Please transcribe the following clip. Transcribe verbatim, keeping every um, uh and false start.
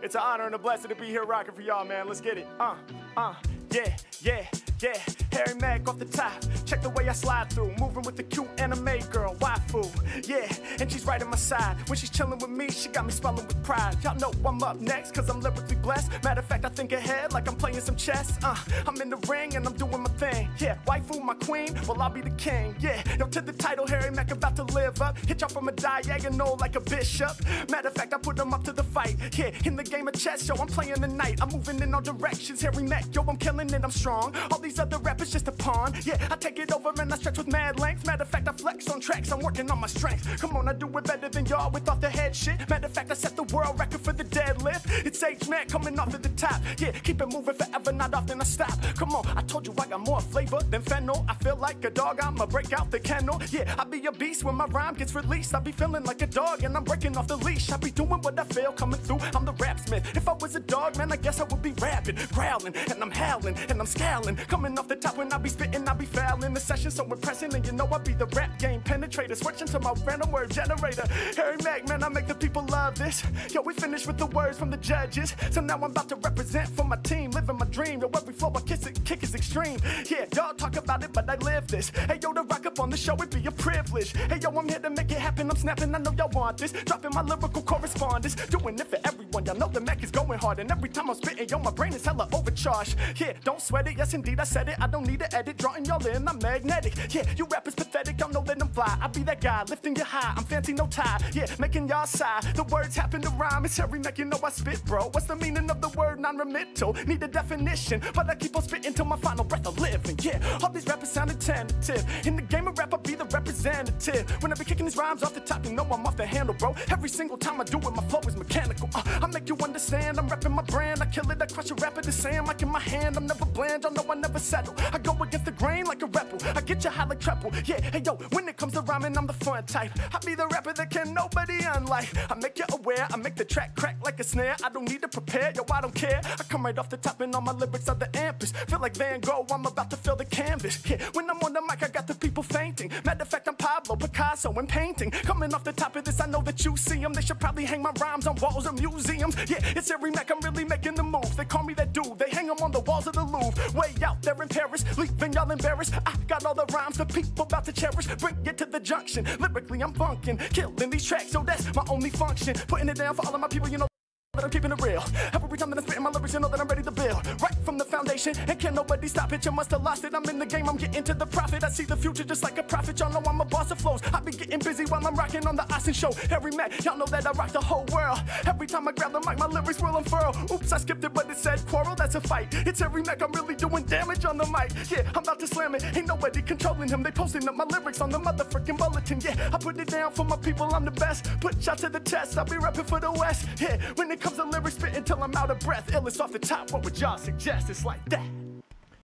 It's an honor and a blessing to be here rocking for y'all, man. Let's get it. Uh, uh, yeah, yeah, yeah. Harry Mack off the top. Check the way I slide through. Moving with the cute anime girl, waifu. Yeah, and she's right at my side. When she's chilling with me, she got me smiling with pride. Y'all know I'm up next, cause I'm lyrically blessed. Matter of fact, I think ahead like I'm playing some chess. Uh, I'm in the ring and I'm doing my thing. Yeah, waifu, my queen, well, I'll be the king. Yeah, yo, to the title, Harry Mack about to live up. Hit y'all from a diagonal like a bishop. Matter of fact, I put them up to the fight. Yeah, in the game of chess, yo, I'm playing the night. I'm moving in all directions, Harry Mack, yo, I'm killing it, I'm strong. All these other rappers just a pawn. Yeah, I take it over and I stretch with mad length. Matter of fact, I flex on tracks, I'm working on my strength. Come on, I do it better than y'all with off the head shit. Matter of fact, I set the world record for the deadlift. It's H-Mack coming off at the top. Yeah, keep it moving forever, not often I stop. Come on, I told you I got more flavor than fennel. I feel like a dog, I'ma break out the kennel. Yeah, I be a beast when my rhyme gets released. I be feeling like a dog and I'm breaking off the leash. I be doing what I feel coming through, I'm the rapsmith. If I was a dog, man, I guess I would be rapping, growling, and I'm howling, and I'm scowling. Coming off the top when I be spitting, I be fouling. The session so impressing, and you know I be the rap game penetrator. Switching to my random word generator. Harry Mack, man, I make the people love this. Yo, we finished with the words from the judges. So now I'm about to represent for my team, living my dream. Yo, every flow I kiss it, kick is extreme. Yeah, y'all talk about it, but I live this. Hey, yo, to rock up on the show, it be a privilege. Hey, yo, I'm here to make it happen. I'm snapping, I know y'all want this. Dropping my lyrical correspondence, doing it for everyone. Y'all know the Mac is going hard, and every time I'm spitting, yo, my brain is hella overcharged. Yeah, don't sweat it, yes indeed, I said it. I don't need to edit, drawing y'all in, I'm magnetic. Yeah, you rappers pathetic, y'all know that I'm fly. I be that guy, lifting you high, I'm fancy, no tie. Yeah, making y'all sigh, the words happen to rhyme. It's Harry Mack, you know I spit, bro. What's the meaning of the word non-remittal? Need a definition, but I keep on spitting till my final breath of living. Yeah, all these rappers sounded tentative. In the game of rap, I be the representative. When I be kicking these rhymes off the top, you know I'm off the handle, bro. Every single time I do it, my flow is mechanical. Uh, I make you understand, I'm repping my brand. I kill it, I crush a rapper the sand like in my hand. I'm never bland, y'all know I never settle. I go against the grain like a rebel. I get you high like treble. Yeah, hey yo, when it comes to rhyming, I'm the fun type. I be the rapper that can nobody unlike. I make you aware, I make the track crack like a snare. I don't need to prepare, yo, I don't care. I come right off the top and all my lyrics are the ampest. Feel like Van Gogh, I'm about to fill the canvas. Yeah, when I'm on the mic, I got the people fainting. Matter of fact, I'm Pablo Picasso and painting. Coming off the top of this, I know that you see them. They should probably hang my rhymes on walls of museums. Yeah, it's Harry Mack, I'm really making the move. They call me that dude, they hang them on the walls of the Louvre. Way out there in Paris, leaving y'all embarrassed. I got all the rhymes the people about to cherish. Bring it to the junction, lyrically I'm funkin', killing these tracks, so that's my only function. Putting it down for all of my people, you know that I'm keeping it real. Every time that I'm spitting my lyrics, you know that I'm ready to build. Right from the foundation, and can't nobody stop it. You must have lost it, I'm in the game, I'm getting to the profit. I see the future just like a prophet, y'all know I'm a boss of flows. I be getting busy while I'm rocking on the Austin show. Harry Mack, y'all know that I rock the whole world. Every time I grab the mic, my lyrics will unfurl. Oops, I skipped it, but it said quarrel, that's a fight. It's Harry Mack, I'm really doing damage on the mic. Yeah, I'm about to slam it, ain't nobody controlling him. They posting up my lyrics on the motherfucking bulletin. Yeah, I put it down for my people, I'm the best. Put y'all to the test, I'll be rapping for the West. Yeah, when it comes to lyrics, spitting till I'm out of breath. Illest off the top, what would y'all suggest? It's like that.